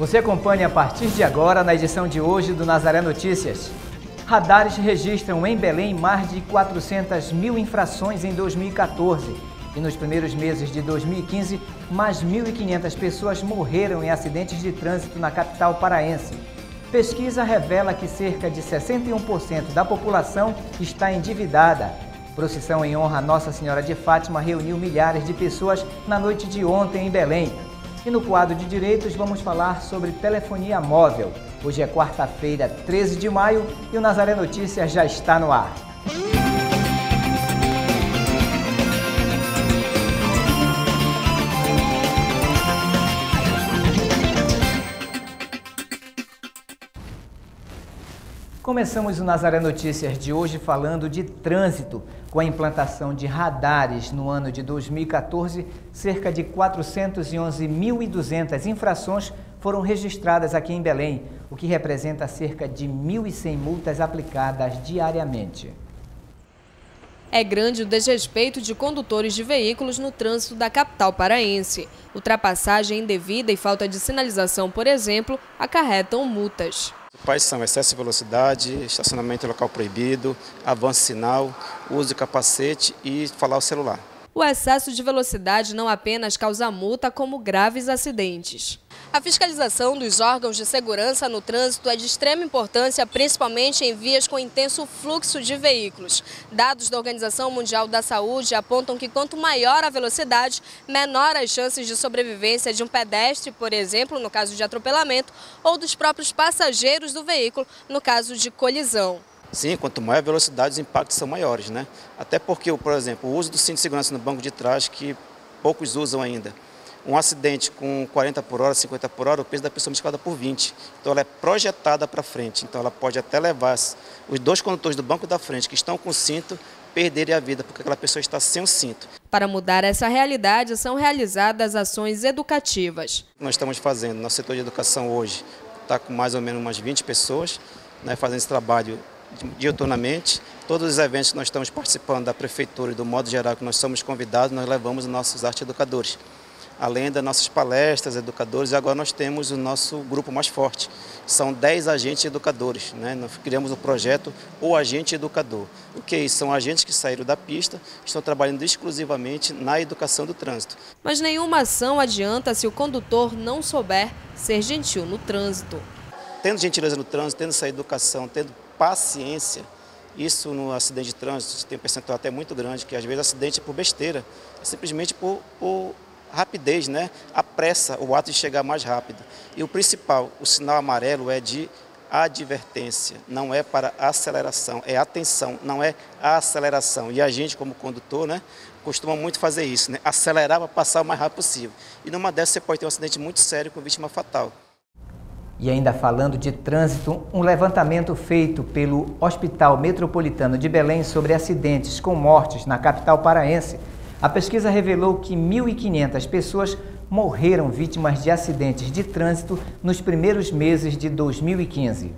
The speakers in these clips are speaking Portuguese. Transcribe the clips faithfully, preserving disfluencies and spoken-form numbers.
Você acompanha a partir de agora na edição de hoje do Nazaré Notícias. Radares registram em Belém mais de quatrocentas mil infrações em dois mil e quatorze. E nos primeiros meses de dois mil e quinze, mais mil e quinhentas pessoas morreram em acidentes de trânsito na capital paraense. Pesquisa revela que cerca de sessenta e um por cento da população está endividada. Procissão em honra a Nossa Senhora de Fátima reuniu milhares de pessoas na noite de ontem em Belém. E no quadro de direitos vamos falar sobre telefonia móvel. Hoje é quarta-feira, treze de maio, e o Nazaré Notícias já está no ar. Começamos o Nazaré Notícias de hoje falando de trânsito. Com a implantação de radares no ano de dois mil e quatorze, cerca de quatrocentas e onze mil e duzentas infrações foram registradas aqui em Belém, o que representa cerca de mil e cem multas aplicadas diariamente. É grande o desrespeito de condutores de veículos no trânsito da capital paraense. Ultrapassagem indevida e falta de sinalização, por exemplo, acarretam multas. Os principais são excesso de velocidade, estacionamento em local proibido, avanço sinal, uso de capacete e falar o celular. O excesso de velocidade não apenas causa multa, como graves acidentes. A fiscalização dos órgãos de segurança no trânsito é de extrema importância, principalmente em vias com intenso fluxo de veículos. Dados da Organização Mundial da Saúde apontam que quanto maior a velocidade, menor as chances de sobrevivência de um pedestre, por exemplo, no caso de atropelamento, ou dos próprios passageiros do veículo, no caso de colisão. Sim, quanto maior a velocidade, os impactos são maiores, né? Até porque, por exemplo, o uso do cinto de segurança no banco de trás, que poucos usam ainda. Um acidente com quarenta por hora, cinquenta por hora, o peso da pessoa é multiplicado por vinte. Então ela é projetada para frente, então ela pode até levar os dois condutores do banco da frente que estão com o cinto perderem a vida, porque aquela pessoa está sem o cinto. Para mudar essa realidade, são realizadas ações educativas. Nós estamos fazendo, nosso setor de educação hoje está com mais ou menos umas vinte pessoas, né, fazendo esse trabalho diuturnamente. Todos os eventos que nós estamos participando da prefeitura e do modo geral que nós somos convidados, nós levamos os nossos arte educadores. Além das nossas palestras, educadores, e agora nós temos o nosso grupo mais forte. São dez agentes educadores, né? Nós criamos o projeto O Agente Educador. O que é isso? São agentes que saíram da pista, estão trabalhando exclusivamente na educação do trânsito. Mas nenhuma ação adianta se o condutor não souber ser gentil no trânsito. Tendo gentileza no trânsito, tendo essa educação, tendo paciência, isso no acidente de trânsito tem um percentual até muito grande, que às vezes acidente é por besteira, é simplesmente por, por rapidez, né? A pressa, o ato de chegar mais rápido. E o principal, o sinal amarelo é de advertência, não é para aceleração, é atenção, não é aceleração. E a gente, como condutor, né, costuma muito fazer isso, né? Acelerar para passar o mais rápido possível. E numa dessas você pode ter um acidente muito sério com vítima fatal. E ainda falando de trânsito, um levantamento feito pelo Hospital Metropolitano de Belém sobre acidentes com mortes na capital paraense. A pesquisa revelou que mil e quinhentas pessoas morreram vítimas de acidentes de trânsito nos primeiros meses de dois mil e quinze.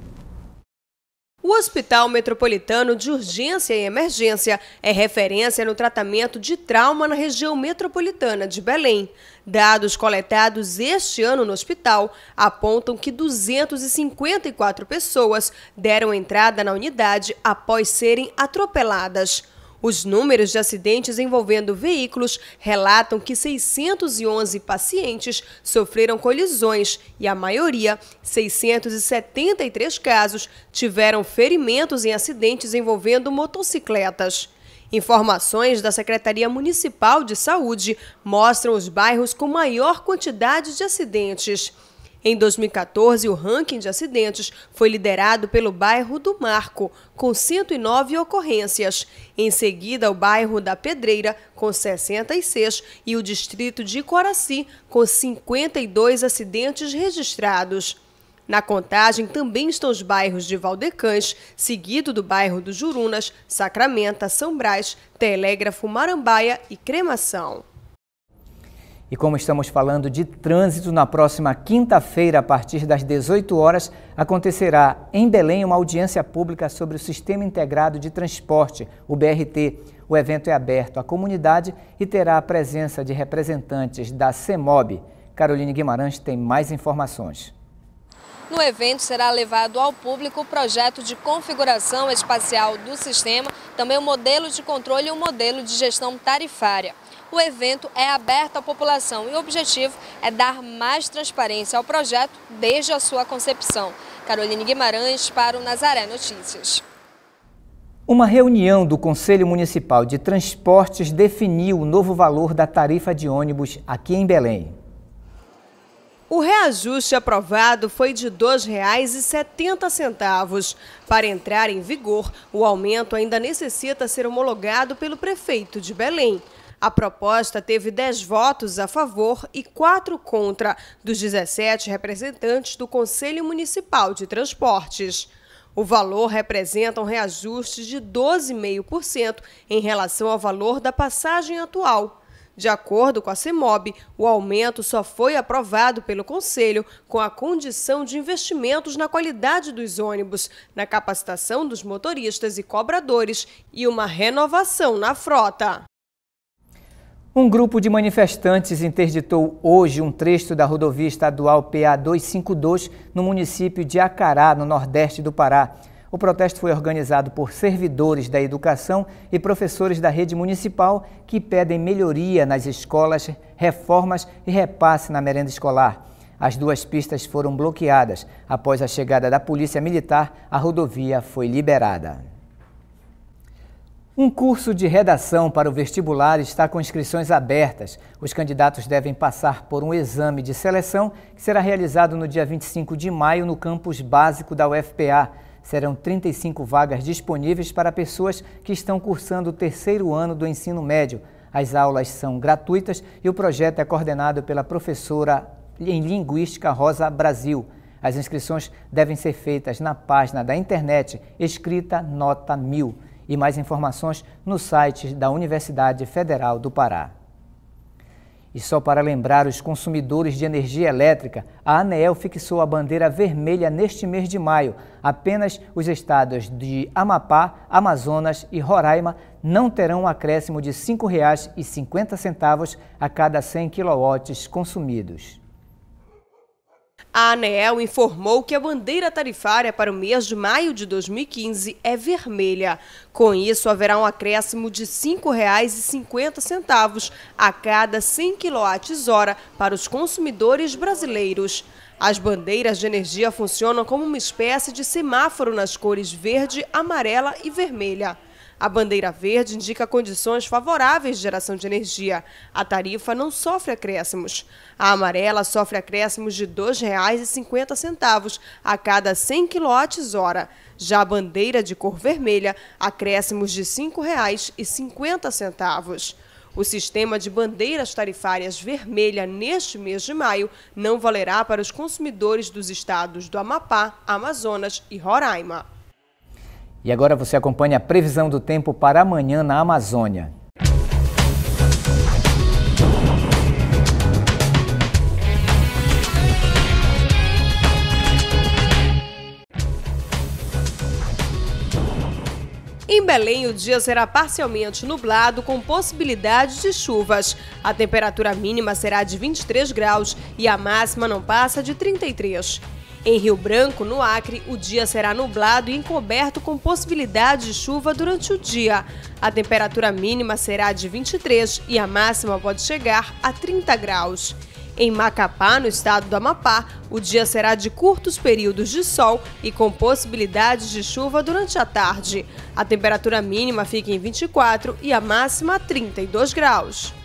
O Hospital Metropolitano de Urgência e Emergência é referência no tratamento de trauma na região metropolitana de Belém. Dados coletados este ano no hospital apontam que duzentas e cinquenta e quatro pessoas deram entrada na unidade após serem atropeladas. Os números de acidentes envolvendo veículos relatam que seiscentos e onze pacientes sofreram colisões e a maioria, seiscentos e setenta e três casos, tiveram ferimentos em acidentes envolvendo motocicletas. Informações da Secretaria Municipal de Saúde mostram os bairros com maior quantidade de acidentes. Em dois mil e quatorze, o ranking de acidentes foi liderado pelo bairro do Marco, com cento e nove ocorrências. Em seguida, o bairro da Pedreira, com sessenta e seis, e o distrito de Coraci, com cinquenta e dois acidentes registrados. Na contagem também estão os bairros de Valdecães, seguido do bairro do Jurunas, Sacramento, São Brás, Telégrafo, Marambaia e Cremação. E como estamos falando de trânsito, na próxima quinta-feira, a partir das dezoito horas, acontecerá em Belém uma audiência pública sobre o Sistema Integrado de Transporte, o B R T. O evento é aberto à comunidade e terá a presença de representantes da CEMOB. Caroline Guimarães tem mais informações. No evento será levado ao público o projeto de configuração espacial do sistema, também o modelo de controle e o modelo de gestão tarifária. O evento é aberto à população e o objetivo é dar mais transparência ao projeto desde a sua concepção. Caroline Guimarães para o Nazaré Notícias. Uma reunião do Conselho Municipal de Transportes definiu o novo valor da tarifa de ônibus aqui em Belém. O reajuste aprovado foi de dois reais e setenta centavos. Para entrar em vigor, o aumento ainda necessita ser homologado pelo prefeito de Belém. A proposta teve dez votos a favor e quatro contra, dos dezessete representantes do Conselho Municipal de Transportes. O valor representa um reajuste de doze vírgula cinco por cento em relação ao valor da passagem atual. De acordo com a CEMOB, o aumento só foi aprovado pelo Conselho com a condição de investimentos na qualidade dos ônibus, na capacitação dos motoristas e cobradores e uma renovação na frota. Um grupo de manifestantes interditou hoje um trecho da rodovia estadual P A duzentos e cinquenta e dois no município de Acará, no nordeste do Pará. O protesto foi organizado por servidores da educação e professores da rede municipal que pedem melhoria nas escolas, reformas e repasse na merenda escolar. As duas pistas foram bloqueadas. Após a chegada da Polícia Militar, a rodovia foi liberada. Um curso de redação para o vestibular está com inscrições abertas. Os candidatos devem passar por um exame de seleção que será realizado no dia vinte e cinco de maio no campus básico da U F P A. Serão trinta e cinco vagas disponíveis para pessoas que estão cursando o terceiro ano do ensino médio. As aulas são gratuitas e o projeto é coordenado pela professora em Linguística Rosa Brasil. As inscrições devem ser feitas na página da internet escrita Nota mil. E mais informações no site da Universidade Federal do Pará. E só para lembrar os consumidores de energia elétrica, a ANEEL fixou a bandeira vermelha neste mês de maio. Apenas os estados de Amapá, Amazonas e Roraima não terão um acréscimo de cinco reais e cinquenta centavos a cada cem quilowatts consumidos. A ANEEL informou que a bandeira tarifária para o mês de maio de dois mil e quinze é vermelha. Com isso, haverá um acréscimo de cinco reais e cinquenta centavos a cada cem quilowatts-hora para os consumidores brasileiros. As bandeiras de energia funcionam como uma espécie de semáforo nas cores verde, amarela e vermelha. A bandeira verde indica condições favoráveis de geração de energia. A tarifa não sofre acréscimos. A amarela sofre acréscimos de dois reais e cinquenta centavos a cada cem quilowatts-hora. Já a bandeira de cor vermelha, acréscimos de cinco reais e cinquenta centavos. O sistema de bandeiras tarifárias vermelha neste mês de maio não valerá para os consumidores dos estados do Amapá, Amazonas e Roraima. E agora você acompanha a previsão do tempo para amanhã na Amazônia. Em Belém, o dia será parcialmente nublado com possibilidade de chuvas. A temperatura mínima será de vinte e três graus e a máxima não passa de trinta e três. Em Rio Branco, no Acre, o dia será nublado e encoberto com possibilidade de chuva durante o dia. A temperatura mínima será de vinte e três e a máxima pode chegar a trinta graus. Em Macapá, no estado do Amapá, o dia será de curtos períodos de sol e com possibilidades de chuva durante a tarde. A temperatura mínima fica em vinte e quatro e a máxima trinta e dois graus.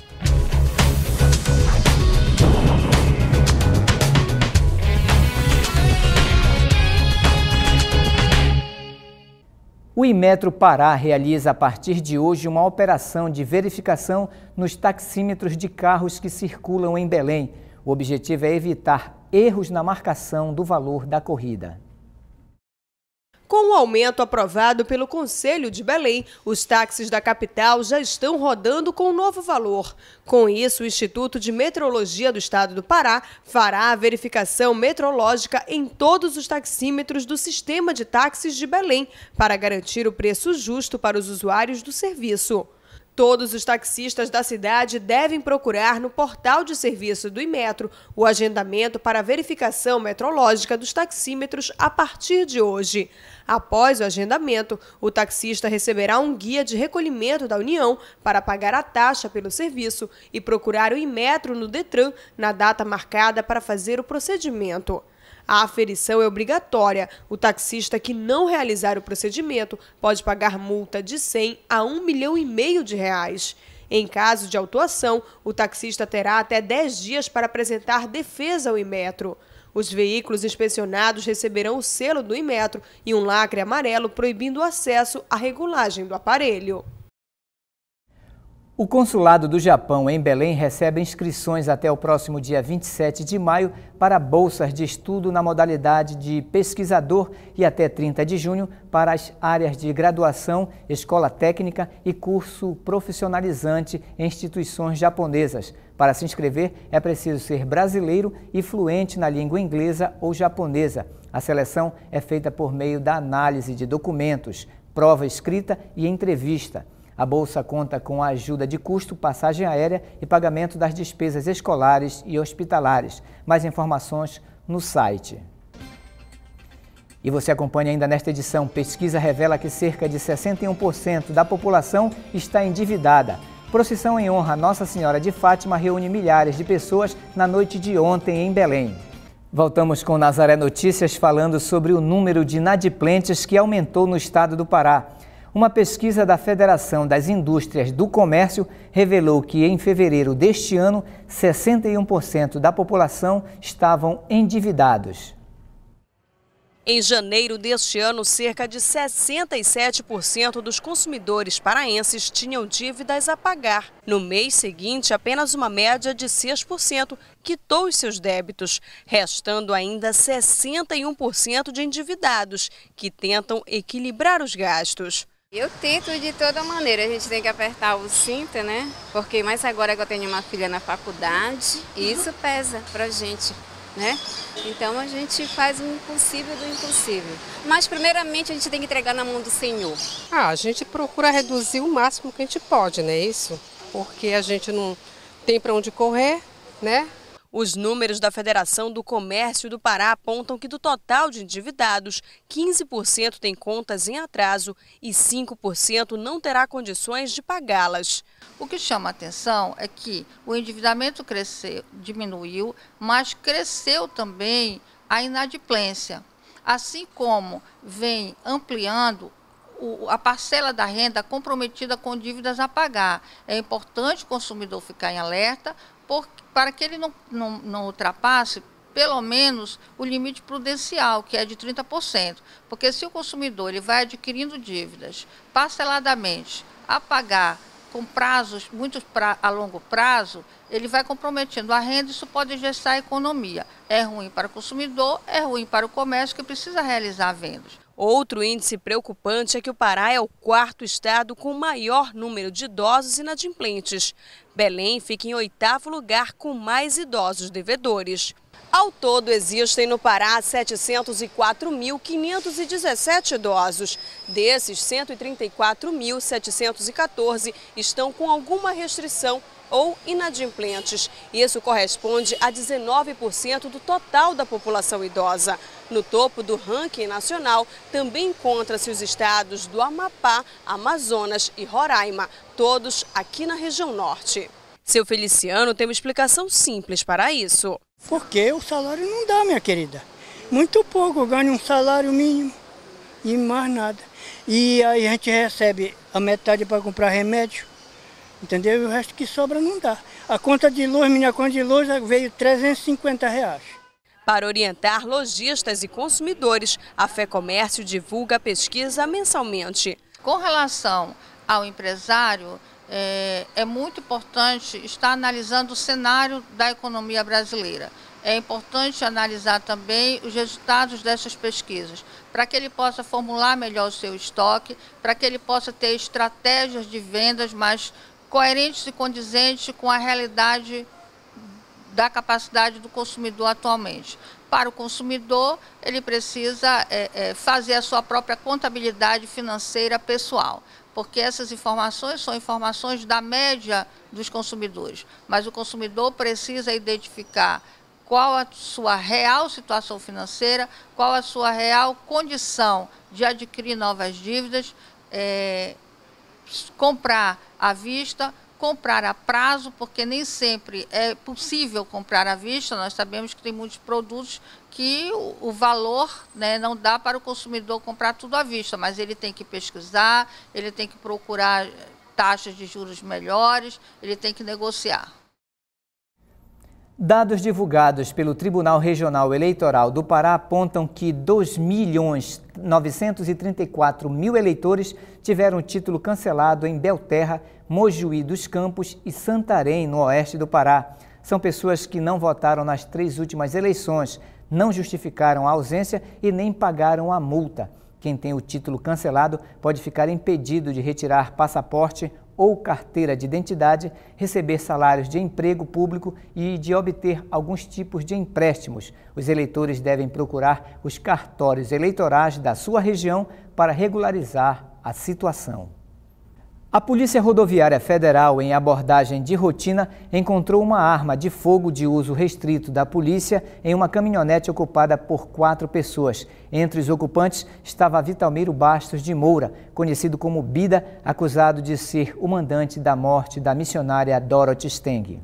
O Imetro Pará realiza a partir de hoje uma operação de verificação nos taxímetros de carros que circulam em Belém. O objetivo é evitar erros na marcação do valor da corrida. Com o aumento aprovado pelo Conselho de Belém, os táxis da capital já estão rodando com um novo valor. Com isso, o Instituto de Metrologia do Estado do Pará fará a verificação metrológica em todos os taxímetros do sistema de táxis de Belém para garantir o preço justo para os usuários do serviço. Todos os taxistas da cidade devem procurar no portal de serviço do Imetro o agendamento para a verificação metrológica dos taxímetros a partir de hoje. Após o agendamento, o taxista receberá um guia de recolhimento da União para pagar a taxa pelo serviço e procurar o Imetro no Detran na data marcada para fazer o procedimento. A aferição é obrigatória. O taxista que não realizar o procedimento pode pagar multa de cem a um milhão e meio de reais. Em caso de autuação, o taxista terá até dez dias para apresentar defesa ao Imetro. Os veículos inspecionados receberão o selo do Imetro e um lacre amarelo proibindo o acesso à regulagem do aparelho. O Consulado do Japão em Belém recebe inscrições até o próximo dia vinte e sete de maio para bolsas de estudo na modalidade de pesquisador e até trinta de junho para as áreas de graduação, escola técnica e curso profissionalizante em instituições japonesas. Para se inscrever, é preciso ser brasileiro e fluente na língua inglesa ou japonesa. A seleção é feita por meio da análise de documentos, prova escrita e entrevista. A bolsa conta com a ajuda de custo, passagem aérea e pagamento das despesas escolares e hospitalares. Mais informações no site. E você acompanha ainda nesta edição. Pesquisa revela que cerca de sessenta e um por cento da população está endividada. Procissão em honra a Nossa Senhora de Fátima reúne milhares de pessoas na noite de ontem em Belém. Voltamos com Nazaré Notícias falando sobre o número de inadimplentes que aumentou no estado do Pará. Uma pesquisa da Federação das Indústrias do Comércio revelou que em fevereiro deste ano, sessenta e um por cento da população estavam endividados. Em janeiro deste ano, cerca de sessenta e sete por cento dos consumidores paraenses tinham dívidas a pagar. No mês seguinte, apenas uma média de seis por cento quitou os seus débitos, restando ainda sessenta e um por cento de endividados, que tentam equilibrar os gastos. Eu tento de toda maneira, a gente tem que apertar o cinto, né? Porque mais agora que eu tenho uma filha na faculdade, isso pesa pra gente, né? Então a gente faz o impossível do impossível. Mas primeiramente a gente tem que entregar na mão do Senhor. Ah, a gente procura reduzir o máximo que a gente pode, né? Isso, porque a gente não tem para onde correr, né? Os números da Federação do Comércio do Pará apontam que do total de endividados, quinze por cento tem contas em atraso e cinco por cento não terá condições de pagá-las. O que chama a atenção é que o endividamento cresceu, diminuiu, mas cresceu também a inadimplência, assim como vem ampliando a parcela da renda comprometida com dívidas a pagar. É importante o consumidor ficar em alerta por, para que ele não, não, não ultrapasse pelo menos o limite prudencial, que é de trinta por cento. Porque se o consumidor ele vai adquirindo dívidas parceladamente a pagar com prazos muito pra, a longo prazo, ele vai comprometendo a renda e isso pode gestar a economia. É ruim para o consumidor, é ruim para o comércio que precisa realizar vendas. Outro índice preocupante é que o Pará é o quarto estado com o maior número de idosos inadimplentes. Belém fica em oitavo lugar com mais idosos devedores. Ao todo, existem no Pará setecentos e quatro mil quinhentos e dezessete idosos. Desses, cento e trinta e quatro mil setecentos e quatorze estão com alguma restrição ou inadimplentes. Isso corresponde a dezenove por cento do total da população idosa. No topo do ranking nacional também encontra-se os estados do Amapá, Amazonas e Roraima, todos aqui na região norte. Seu Feliciano tem uma explicação simples para isso. Porque o salário não dá, minha querida. Muito pouco, eu ganho um salário mínimo e mais nada. E aí a gente recebe a metade para comprar remédio, entendeu? E o resto que sobra não dá. A conta de luz, minha conta de luz veio trezentos e cinquenta reais. Para orientar lojistas e consumidores, a FEComércio divulga a pesquisa mensalmente. Com relação ao empresário, é, é muito importante estar analisando o cenário da economia brasileira. É importante analisar também os resultados dessas pesquisas, para que ele possa formular melhor o seu estoque, para que ele possa ter estratégias de vendas mais coerentes e condizentes com a realidade da capacidade do consumidor atualmente. Para o consumidor, ele precisa é, é, fazer a sua própria contabilidade financeira pessoal. porque essas informações são informações da média dos consumidores, mas o consumidor precisa identificar qual a sua real situação financeira, qual a sua real condição de adquirir novas dívidas, é, comprar à vista, comprar a prazo, porque nem sempre é possível comprar à vista. Nós sabemos que tem muitos produtos que o, o valor, né, não dá para o consumidor comprar tudo à vista, mas ele tem que pesquisar, ele tem que procurar taxas de juros melhores, ele tem que negociar. Dados divulgados pelo Tribunal Regional Eleitoral do Pará apontam que dois milhões novecentos e trinta e quatro mil eleitores tiveram título cancelado em Belterra, Mojuí dos Campos e Santarém, no oeste do Pará. São pessoas que não votaram nas três últimas eleições, não justificaram a ausência e nem pagaram a multa. Quem tem o título cancelado pode ficar impedido de retirar passaporte ou carteira de identidade, receber salários de emprego público e de obter alguns tipos de empréstimos. Os eleitores devem procurar os cartórios eleitorais da sua região para regularizar a situação. A Polícia Rodoviária Federal, em abordagem de rotina, encontrou uma arma de fogo de uso restrito da polícia em uma caminhonete ocupada por quatro pessoas. Entre os ocupantes estava Vitalmiro Bastos de Moura, conhecido como Bida, acusado de ser o mandante da morte da missionária Dorothy Steng.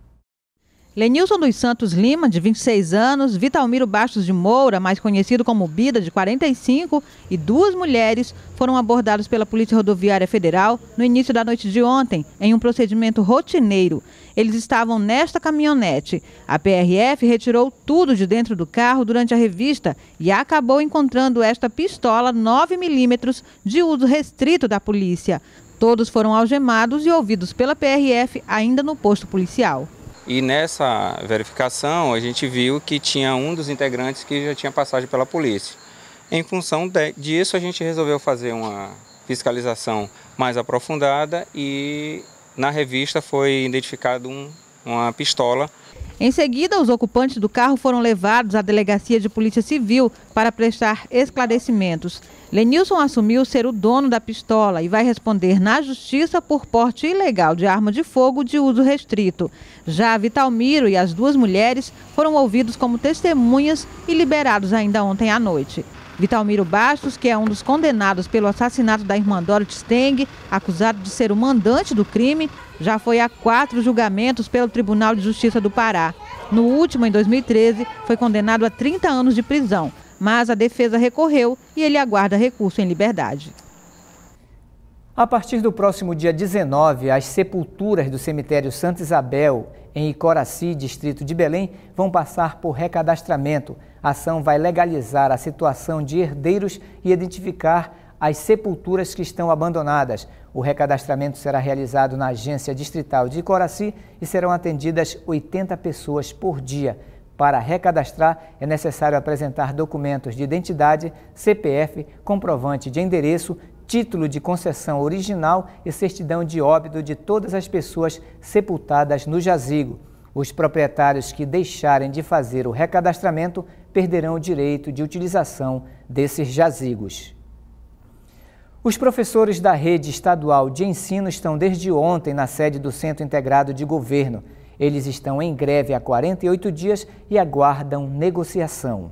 Lenilson dos Santos Lima, de vinte e seis anos, Vitalmiro Bastos de Moura, mais conhecido como Bida, de quarenta e cinco, e duas mulheres foram abordados pela Polícia Rodoviária Federal no início da noite de ontem, em um procedimento rotineiro. Eles estavam nesta caminhonete. A P R F retirou tudo de dentro do carro durante a revista e acabou encontrando esta pistola nove milímetros de uso restrito da polícia. Todos foram algemados e ouvidos pela P R F ainda no posto policial. E nessa verificação a gente viu que tinha um dos integrantes que já tinha passagem pela polícia. Em função de, disso a gente resolveu fazer uma fiscalização mais aprofundada e na revista foi identificado um, uma pistola. Em seguida, os ocupantes do carro foram levados à Delegacia de Polícia Civil para prestar esclarecimentos. Lenilson assumiu ser o dono da pistola e vai responder na Justiça por porte ilegal de arma de fogo de uso restrito. Já Vitalmiro e as duas mulheres foram ouvidos como testemunhas e liberados ainda ontem à noite. Vitalmiro Bastos, que é um dos condenados pelo assassinato da irmã Dorothy Steng, acusado de ser o mandante do crime, já foi a quatro julgamentos pelo Tribunal de Justiça do Pará. No último, em dois mil e treze, foi condenado a trinta anos de prisão, mas a defesa recorreu e ele aguarda recurso em liberdade. A partir do próximo dia dezenove, as sepulturas do cemitério Santa Isabel, em Icoraci, distrito de Belém, vão passar por recadastramento. A ação vai legalizar a situação de herdeiros e identificar as sepulturas que estão abandonadas. O recadastramento será realizado na agência distrital de Icoraci e serão atendidas oitenta pessoas por dia. Para recadastrar, é necessário apresentar documentos de identidade, C P F, comprovante de endereço, título de concessão original e certidão de óbito de todas as pessoas sepultadas no jazigo. Os proprietários que deixarem de fazer o recadastramento perderão o direito de utilização desses jazigos. Os professores da rede estadual de ensino estão desde ontem na sede do Centro Integrado de Governo. Eles estão em greve há quarenta e oito dias e aguardam negociação.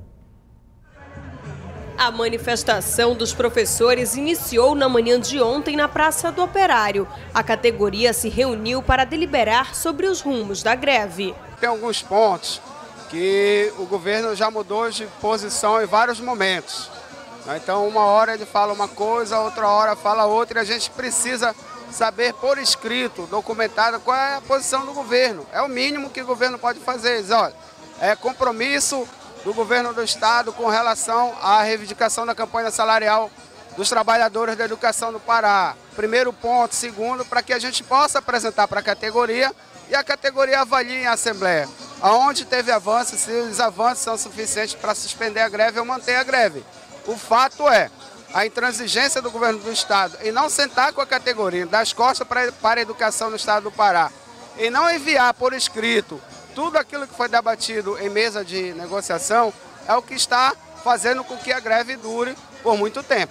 A manifestação dos professores iniciou na manhã de ontem na Praça do Operário. A categoria se reuniu para deliberar sobre os rumos da greve. Tem alguns pontos que o governo já mudou de posição em vários momentos. Então, uma hora ele fala uma coisa, outra hora fala outra, e a gente precisa saber por escrito, documentado, qual é a posição do governo. É o mínimo que o governo pode fazer. Diz, olha, é compromisso do governo do estado com relação à reivindicação da campanha salarial dos trabalhadores da educação do Pará. Primeiro ponto. Segundo, para que a gente possa apresentar para a categoria e a categoria avalie em assembleia aonde teve avanço, se os avanços são suficientes para suspender a greve ou manter a greve. O fato é a intransigência do governo do estado em não sentar com a categoria, dar as costas para, para a educação no estado do Pará, e não enviar por escrito tudo aquilo que foi debatido em mesa de negociação, é o que está fazendo com que a greve dure por muito tempo.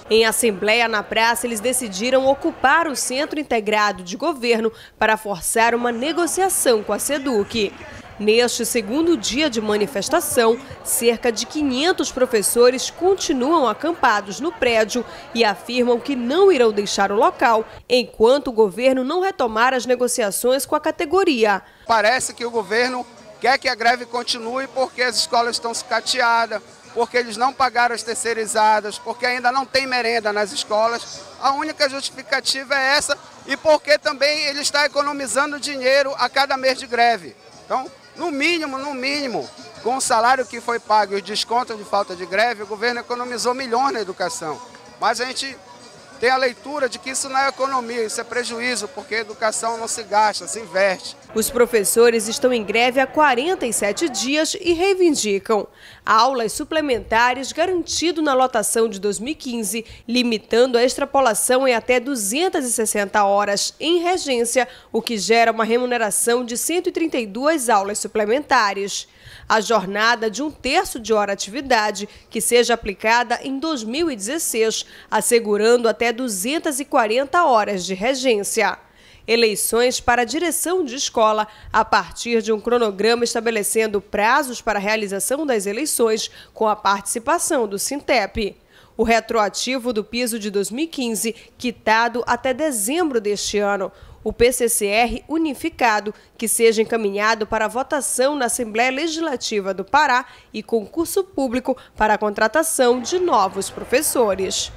Em assembleia na praça, eles decidiram ocupar o Centro Integrado de Governo para forçar uma negociação com a SEDUC. Neste segundo dia de manifestação, cerca de quinhentos professores continuam acampados no prédio e afirmam que não irão deixar o local enquanto o governo não retomar as negociações com a categoria. Parece que o governo quer que a greve continue porque as escolas estão sucateadas, porque eles não pagaram as terceirizadas, porque ainda não tem merenda nas escolas. A única justificativa é essa e porque também ele está economizando dinheiro a cada mês de greve. Então, no mínimo, no mínimo, com o salário que foi pago e o desconto de falta de greve, o governo economizou milhões na educação. Mas a gente tem a leitura de que isso não é economia, isso é prejuízo, porque a educação não se gasta, se investe. Os professores estão em greve há quarenta e sete dias e reivindicam aulas suplementares garantido na lotação de dois mil e quinze, limitando a extrapolação em até duzentas e sessenta horas em regência, o que gera uma remuneração de cento e trinta e duas aulas suplementares. A jornada de um terço de hora atividade que seja aplicada em dois mil e dezesseis, assegurando até duzentas e quarenta horas de regência. Eleições para a direção de escola, a partir de um cronograma estabelecendo prazos para a realização das eleições com a participação do Sintep. O retroativo do piso de dois mil e quinze, quitado até dezembro deste ano. O P C C R unificado, que seja encaminhado para votação na Assembleia Legislativa do Pará e concurso público para a contratação de novos professores.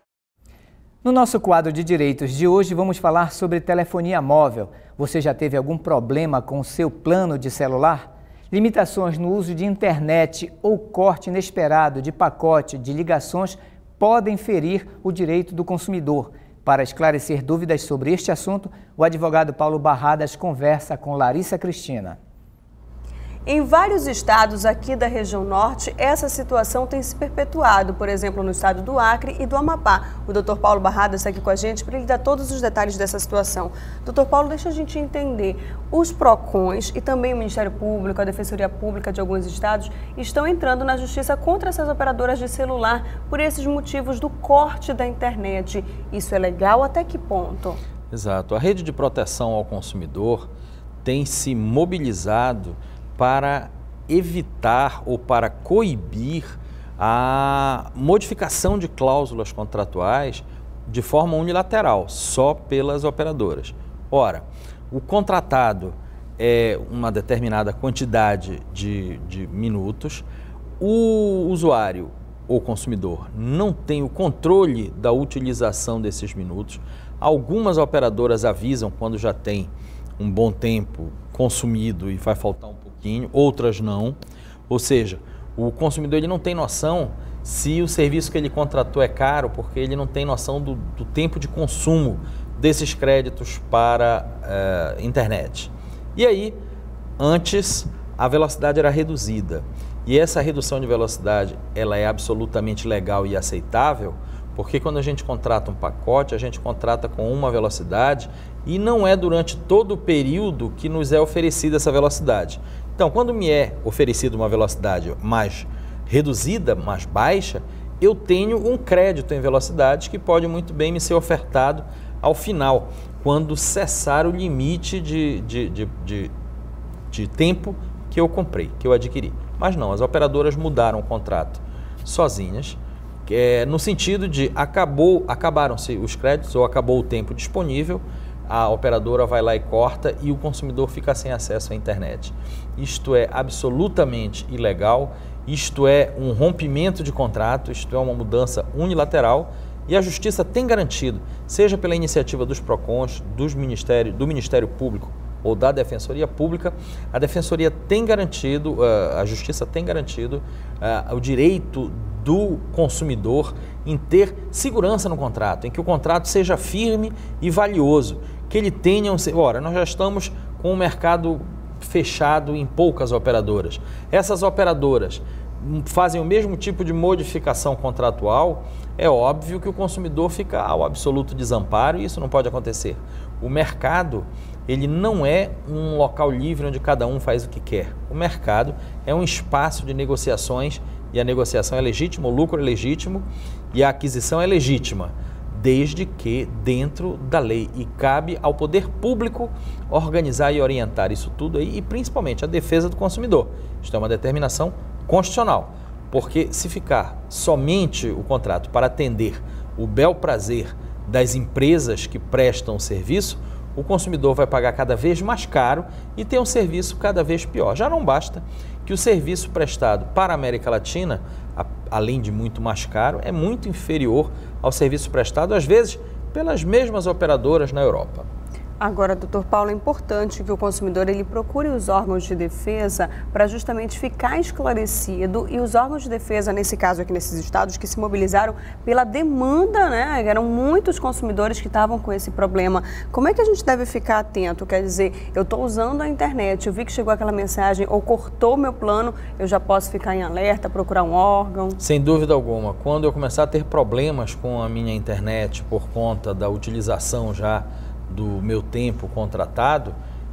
No nosso quadro de direitos de hoje, vamos falar sobre telefonia móvel. Você já teve algum problema com o seu plano de celular? Limitações no uso de internet ou corte inesperado de pacote de ligações podem ferir o direito do consumidor. Para esclarecer dúvidas sobre este assunto, o advogado Paulo Barradas conversa com Larissa Cristina. Em vários estados aqui da região norte, essa situação tem se perpetuado, por exemplo, no estado do Acre e do Amapá. O doutor Paulo Barradas está aqui com a gente para ele dar todos os detalhes dessa situação. doutor Paulo, deixa a gente entender. Os PROCONs e também o Ministério Público, a Defensoria Pública de alguns estados, estão entrando na justiça contra essas operadoras de celular por esses motivos do corte da internet. Isso é legal? Até que ponto? Exato. A rede de proteção ao consumidor tem se mobilizado para evitar ou para coibir a modificação de cláusulas contratuais de forma unilateral, só pelas operadoras. Ora, o contratado é uma determinada quantidade de, de minutos, o usuário ou consumidor não tem o controle da utilização desses minutos. Algumas operadoras avisam quando já tem um bom tempo consumido e vai faltar um pouquinho, outras não. Ou seja, o consumidor ele não tem noção se o serviço que ele contratou é caro, porque ele não tem noção do, do tempo de consumo desses créditos para uh, internet. E aí, antes, a velocidade era reduzida. E essa redução de velocidade ela é absolutamente legal e aceitável, porque quando a gente contrata um pacote, a gente contrata com uma velocidade e não é durante todo o período que nos é oferecida essa velocidade. Então, quando me é oferecida uma velocidade mais reduzida, mais baixa, eu tenho um crédito em velocidade que pode muito bem me ser ofertado ao final, quando cessar o limite de, de, de, de, de tempo que eu comprei, que eu adquiri. Mas não, as operadoras mudaram o contrato sozinhas, É, no sentido de acabou, acabaram-se os créditos ou acabou o tempo disponível, a operadora vai lá e corta e o consumidor fica sem acesso à internet. Isto é absolutamente ilegal, isto é um rompimento de contrato, isto é uma mudança unilateral e a Justiça tem garantido, seja pela iniciativa dos PROCONs, dos ministérios, do Ministério Público ou da Defensoria Pública, a Defensoria tem garantido, a Justiça tem garantido uh, o direito do consumidor em ter segurança no contrato, em que o contrato seja firme e valioso, que ele tenha um... Ora, nós já estamos com o mercado fechado em poucas operadoras. Essas operadoras fazem o mesmo tipo de modificação contratual, é óbvio que o consumidor fica ao absoluto desamparo e isso não pode acontecer. O mercado, ele não é um local livre onde cada um faz o que quer. O mercado é um espaço de negociações e a negociação é legítima, o lucro é legítimo e a aquisição é legítima, desde que dentro da lei, e cabe ao poder público organizar e orientar isso tudo aí, e principalmente a defesa do consumidor. Isto é uma determinação constitucional, porque se ficar somente o contrato para atender o bel prazer das empresas que prestam o serviço, o consumidor vai pagar cada vez mais caro e ter um serviço cada vez pior. Já não basta que o serviço prestado para a América Latina, a, além de muito mais caro, é muito inferior ao serviço prestado, às vezes, pelas mesmas operadoras na Europa. Agora, doutor Paulo, é importante que o consumidor ele procure os órgãos de defesa para justamente ficar esclarecido, e os órgãos de defesa, nesse caso aqui nesses estados, que se mobilizaram pela demanda, né? Eram muitos consumidores que estavam com esse problema. Como é que a gente deve ficar atento? Quer dizer, eu estou usando a internet, eu vi que chegou aquela mensagem ou cortou meu plano, eu já posso ficar em alerta, procurar um órgão? Sem dúvida alguma. Quando eu começar a ter problemas com a minha internet por conta da utilização já do meu tempo contratado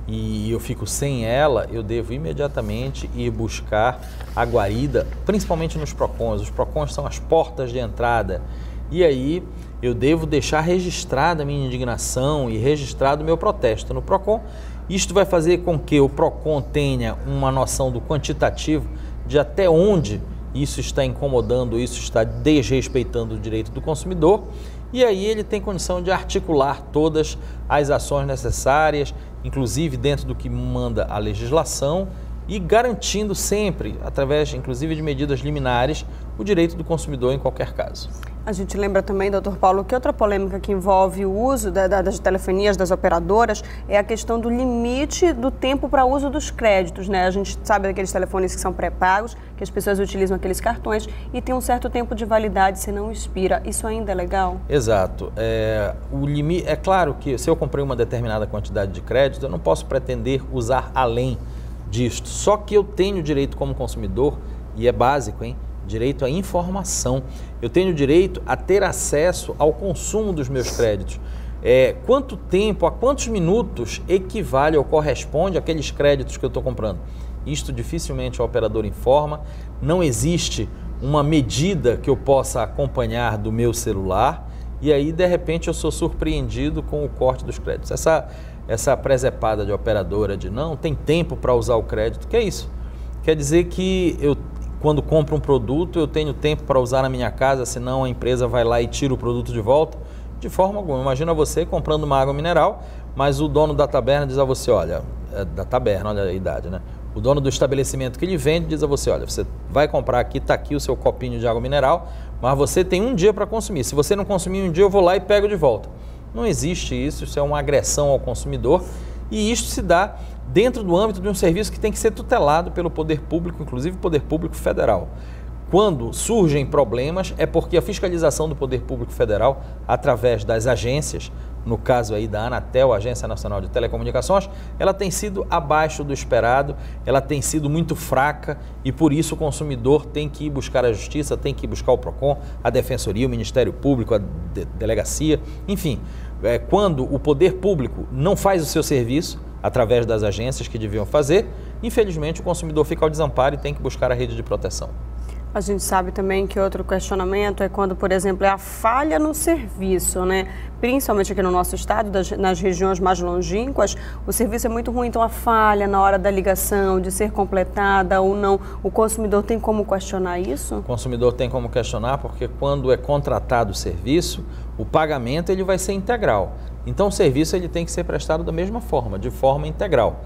e eu fico sem ela, eu devo imediatamente ir buscar a guarida, principalmente nos PROCONs. Os PROCONs são as portas de entrada, e aí eu devo deixar registrada a minha indignação e registrado o meu protesto no PROCON. Isto vai fazer com que o PROCON tenha uma noção do quantitativo, de até onde isso está incomodando, isso está desrespeitando o direito do consumidor, e aí ele tem condição de articular todas as ações necessárias, inclusive dentro do que manda a legislação, e garantindo sempre, através inclusive de medidas liminares, o direito do consumidor em qualquer caso. A gente lembra também, doutor Paulo, que outra polêmica que envolve o uso da, da, das telefonias das operadoras é a questão do limite do tempo para uso dos créditos, né? A gente sabe daqueles telefones que são pré-pagos, que as pessoas utilizam aqueles cartões e tem um certo tempo de validade, se não expira. Isso ainda é legal? Exato. É, o limite, é claro que se eu comprei uma determinada quantidade de crédito, eu não posso pretender usar além disto. Só que eu tenho direito como consumidor, e é básico, hein? Direito à informação. Eu tenho direito a ter acesso ao consumo dos meus créditos. É, quanto tempo, a quantos minutos equivale ou corresponde àqueles créditos que eu estou comprando? Isto dificilmente o operador informa. Não existe uma medida que eu possa acompanhar do meu celular, e aí de repente eu sou surpreendido com o corte dos créditos. Essa, essa presepada de operadora de não tem tempo para usar o crédito, que é isso? Quer dizer que eu, quando compro um produto, eu tenho tempo para usar na minha casa, senão a empresa vai lá e tira o produto de volta? De forma alguma. Imagina você comprando uma água mineral, mas o dono da taberna diz a você, olha, é da taberna, olha a idade, né? O dono do estabelecimento que ele vende diz a você, olha, você vai comprar aqui, está aqui o seu copinho de água mineral, mas você tem um dia para consumir. Se você não consumir um dia, eu vou lá e pego de volta. Não existe isso, isso é uma agressão ao consumidor, e isso se dá dentro do âmbito de um serviço que tem que ser tutelado pelo poder público, inclusive o poder público federal. Quando surgem problemas, é porque a fiscalização do poder público federal, através das agências, no caso aí da Anatel, Agência Nacional de Telecomunicações, ela tem sido abaixo do esperado, ela tem sido muito fraca, e por isso o consumidor tem que ir buscar a justiça, tem que ir buscar o PROCON, a Defensoria, o Ministério Público, a de delegacia, enfim. É, quando o poder público não faz o seu serviço, através das agências que deviam fazer, infelizmente o consumidor fica ao desamparo e tem que buscar a rede de proteção. A gente sabe também que outro questionamento é quando, por exemplo, é a falha no serviço, né? Principalmente aqui no nosso estado, das, nas regiões mais longínquas, o serviço é muito ruim, então a falha na hora da ligação, de ser completada ou não, o consumidor tem como questionar isso? O consumidor tem como questionar porque quando é contratado o serviço, o pagamento ele vai ser integral. Então o serviço ele tem que ser prestado da mesma forma, de forma integral.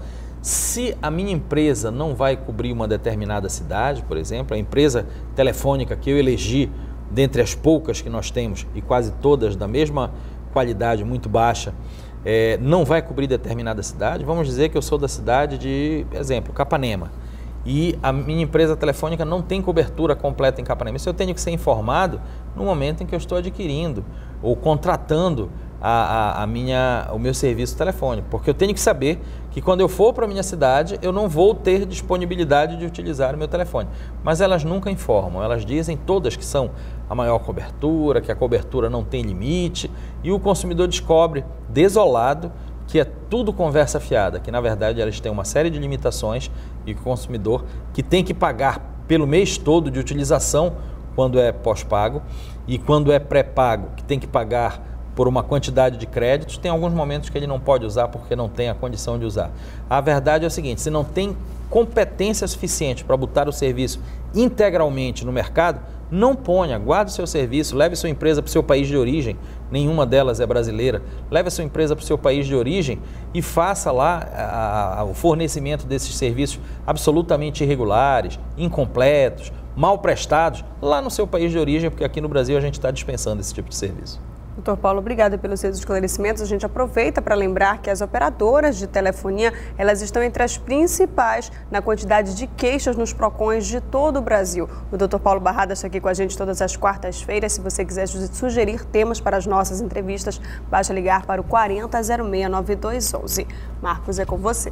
Se a minha empresa não vai cobrir uma determinada cidade, por exemplo, a empresa telefônica que eu elegi, dentre as poucas que nós temos, e quase todas da mesma qualidade, muito baixa, é, não vai cobrir determinada cidade, vamos dizer que eu sou da cidade de, exemplo, Capanema, e a minha empresa telefônica não tem cobertura completa em Capanema. Isso eu tenho que ser informado no momento em que eu estou adquirindo ou contratando A, a, a minha, o meu serviço telefônico, porque eu tenho que saber que quando eu for para a minha cidade, eu não vou ter disponibilidade de utilizar o meu telefone. Mas elas nunca informam, elas dizem todas que são a maior cobertura, que a cobertura não tem limite, e o consumidor descobre, desolado, que é tudo conversa fiada, que na verdade elas têm uma série de limitações, e o consumidor que tem que pagar pelo mês todo de utilização, quando é pós-pago, e quando é pré-pago, que tem que pagar por uma quantidade de créditos, tem alguns momentos que ele não pode usar porque não tem a condição de usar. A verdade é o seguinte, se não tem competência suficiente para botar o serviço integralmente no mercado, não ponha, guarde o seu serviço, leve sua empresa para o seu país de origem, nenhuma delas é brasileira, leve a sua empresa para o seu país de origem e faça lá a, a, o fornecimento desses serviços absolutamente irregulares, incompletos, mal prestados, lá no seu país de origem, porque aqui no Brasil a gente está dispensando esse tipo de serviço. Doutor Paulo, obrigada pelos seus esclarecimentos. A gente aproveita para lembrar que as operadoras de telefonia, elas estão entre as principais na quantidade de queixas nos PROCONs de todo o Brasil. O doutor Paulo Barrada está aqui com a gente todas as quartas-feiras. Se você quiser sugerir temas para as nossas entrevistas, basta ligar para o quarenta zero seis nove dois onze. Marcos, é com você.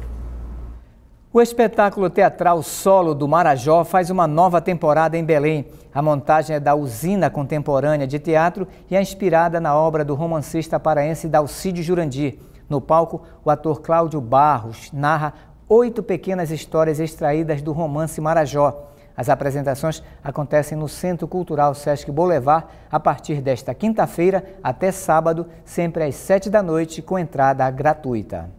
O espetáculo teatral Solo do Marajó faz uma nova temporada em Belém. A montagem é da Usina Contemporânea de Teatro e é inspirada na obra do romancista paraense Dalcídio Jurandir. No palco, o ator Cláudio Barros narra oito pequenas histórias extraídas do romance Marajó. As apresentações acontecem no Centro Cultural Sesc Boulevard a partir desta quinta-feira até sábado, sempre às sete da noite, com entrada gratuita.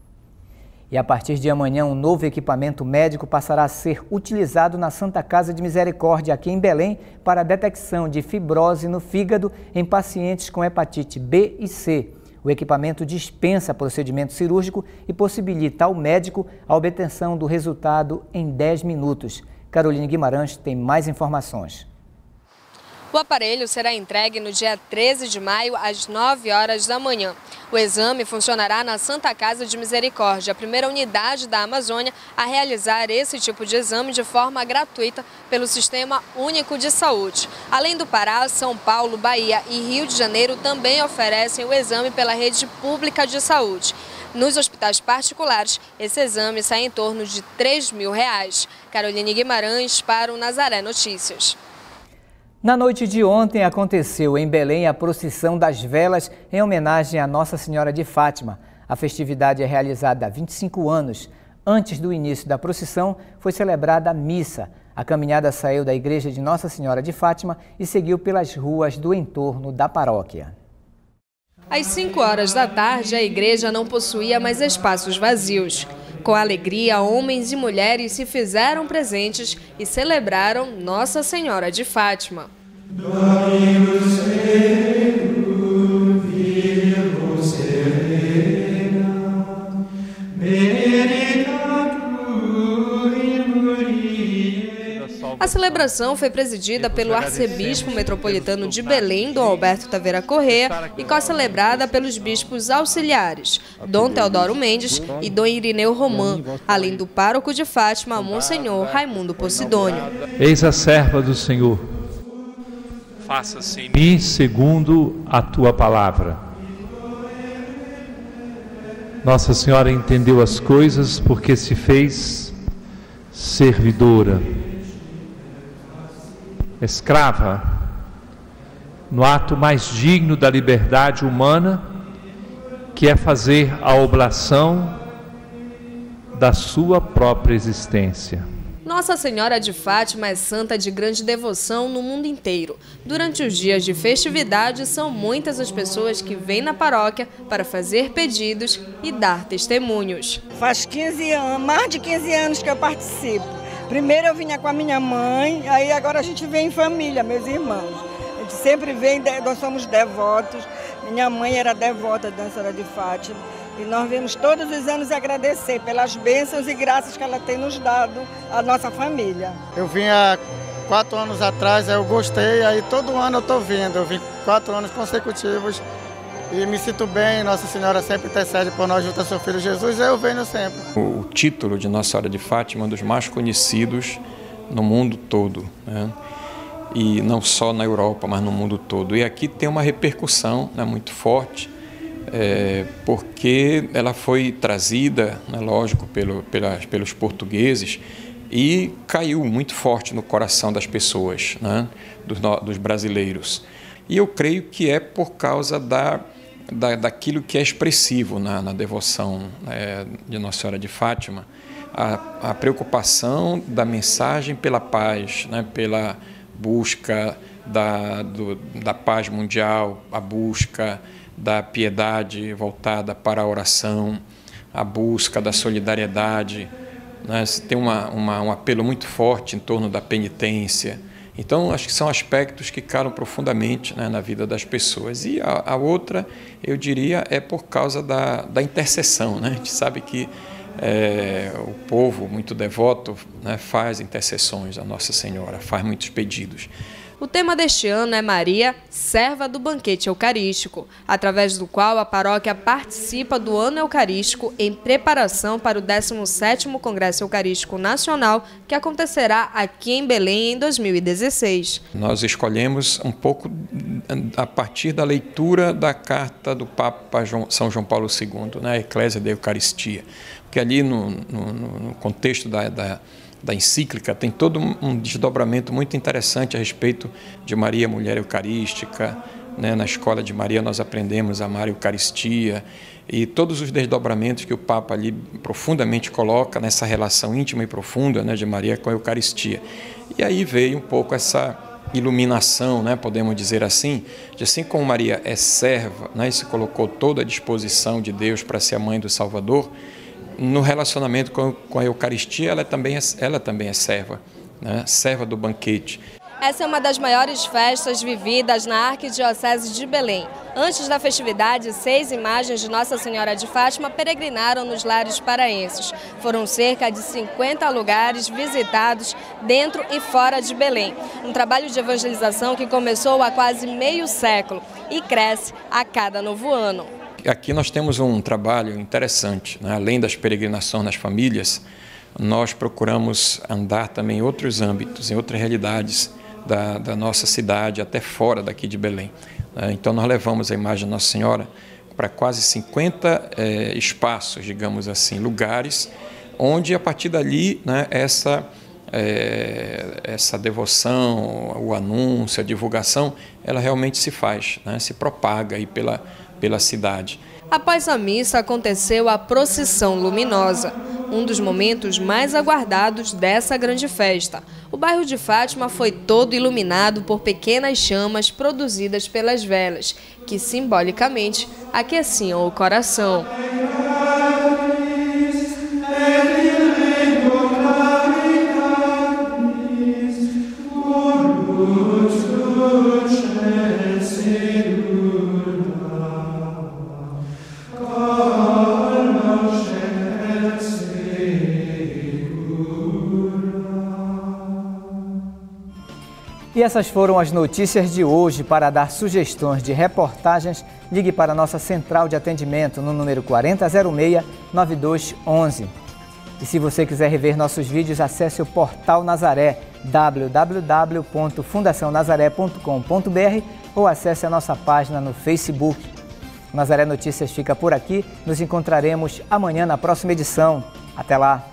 E a partir de amanhã, um novo equipamento médico passará a ser utilizado na Santa Casa de Misericórdia, aqui em Belém, para a detecção de fibrose no fígado em pacientes com hepatite B e C. O equipamento dispensa procedimento cirúrgico e possibilita ao médico a obtenção do resultado em dez minutos. Caroline Guimarães tem mais informações. O aparelho será entregue no dia treze de maio, às nove horas da manhã. O exame funcionará na Santa Casa de Misericórdia, a primeira unidade da Amazônia a realizar esse tipo de exame de forma gratuita pelo Sistema Único de Saúde. Além do Pará, São Paulo, Bahia e Rio de Janeiro também oferecem o exame pela rede pública de saúde. Nos hospitais particulares, esse exame sai em torno de três mil reais. Caroline Guimarães para o Nazaré Notícias. Na noite de ontem aconteceu em Belém a procissão das velas em homenagem a Nossa Senhora de Fátima. A festividade é realizada há vinte e cinco anos. Antes do início da procissão, foi celebrada a missa. A caminhada saiu da igreja de Nossa Senhora de Fátima e seguiu pelas ruas do entorno da paróquia. Às cinco horas da tarde, a igreja não possuía mais espaços vazios. Com alegria, homens e mulheres se fizeram presentes e celebraram Nossa Senhora de Fátima. A celebração foi presidida pelo arcebispo metropolitano de Belém, Dom Alberto Taveira Corrêa, e co-celebrada pelos bispos auxiliares, Dom Teodoro Mendes e Dom Irineu Romã, além do pároco de Fátima, Monsenhor Raimundo Posidônio. Eis a serva do Senhor, faça-se em mim segundo a tua palavra. Nossa Senhora entendeu as coisas porque se fez servidora, escrava, no ato mais digno da liberdade humana, que é fazer a oblação da sua própria existência. Nossa Senhora de Fátima é santa de grande devoção no mundo inteiro. Durante os dias de festividade, são muitas as pessoas que vêm na paróquia para fazer pedidos e dar testemunhos. Faz quinze anos, mais de quinze anos que eu participo. Primeiro eu vinha com a minha mãe, aí agora a gente vem em família, meus irmãos. A gente sempre vem, nós somos devotos. Minha mãe era devota da Senhora de Fátima. E nós vemos todos os anos agradecer pelas bênçãos e graças que ela tem nos dado à nossa família. Eu vim há quatro anos atrás, aí eu gostei, aí todo ano eu estou vindo. Eu vim quatro anos consecutivos e me sinto bem. Nossa Senhora sempre intercede por nós junto a seu Filho Jesus, e eu venho sempre. O título de Nossa Senhora de Fátima é um dos mais conhecidos no mundo todo, né? E não só na Europa, mas no mundo todo. E aqui tem uma repercussão, né, muito forte, é, porque ela foi trazida, né, lógico, pelo, pelas, pelos portugueses e caiu muito forte no coração das pessoas, né, dos, dos brasileiros. E eu creio que é por causa da, da, daquilo que é expressivo na, na devoção, né, de Nossa Senhora de Fátima, a, a preocupação da mensagem pela paz, né, pela busca da, do, da paz mundial, a busca da piedade voltada para a oração, a busca da solidariedade, né, tem uma, uma, um apelo muito forte em torno da penitência. Então, acho que são aspectos que calam profundamente, né, na vida das pessoas. E a, a outra, eu diria, é por causa da, da intercessão, né? A gente sabe que é, o povo muito devoto, né, faz intercessões à Nossa Senhora, faz muitos pedidos. O tema deste ano é Maria, serva do banquete eucarístico, através do qual a paróquia participa do ano eucarístico em preparação para o décimo sétimo Congresso Eucarístico Nacional, que acontecerá aqui em Belém em dois mil e dezesseis. Nós escolhemos um pouco a partir da leitura da carta do Papa São João Paulo segundo, né, a Eclésia da Eucaristia, porque ali no, no, no contexto da, da da encíclica, tem todo um desdobramento muito interessante a respeito de Maria, mulher eucarística, né? Na escola de Maria nós aprendemos a amar a Eucaristia e todos os desdobramentos que o Papa ali profundamente coloca nessa relação íntima e profunda, né, de Maria com a Eucaristia. E aí veio um pouco essa iluminação, né, podemos dizer assim, de assim como Maria é serva, né, e se colocou toda à disposição de Deus para ser a mãe do Salvador, no relacionamento com, com a Eucaristia, ela também é, ela também é serva, né? Serva do banquete. Essa é uma das maiores festas vividas na Arquidiocese de Belém. Antes da festividade, seis imagens de Nossa Senhora de Fátima peregrinaram nos lares paraenses. Foram cerca de cinquenta lugares visitados dentro e fora de Belém. Um trabalho de evangelização que começou há quase meio século e cresce a cada novo ano. Aqui nós temos um trabalho interessante, né? Além das peregrinações nas famílias, nós procuramos andar também em outros âmbitos, em outras realidades da, da nossa cidade, até fora daqui de Belém. Então nós levamos a imagem da Nossa Senhora para quase cinquenta é, espaços, digamos assim, lugares, onde a partir dali, né, essa, é, essa devoção, o anúncio, a divulgação, ela realmente se faz, né, se propaga aí pela pela cidade. Após a missa, aconteceu a procissão luminosa, um dos momentos mais aguardados dessa grande festa. O bairro de Fátima foi todo iluminado por pequenas chamas produzidas pelas velas, que simbolicamente aqueciam o coração. E essas foram as notícias de hoje. Para dar sugestões de reportagens, ligue para a nossa central de atendimento no número quarenta zero seis, nove dois um um. E se você quiser rever nossos vídeos, acesse o Portal Nazaré, w w w ponto fundação nazaré ponto com ponto b r, ou acesse a nossa página no Facebook. Nazaré Notícias fica por aqui. Nos encontraremos amanhã na próxima edição. Até lá!